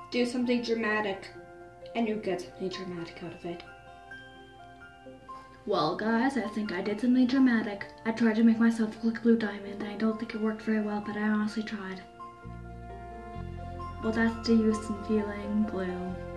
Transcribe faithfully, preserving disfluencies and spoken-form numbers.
do something dramatic, and you get something dramatic out of it. Well guys, I think I did something dramatic. I tried to make myself look like Blue Diamond, and I don't think it worked very well, but I honestly tried. Well, that's the use in feeling blue.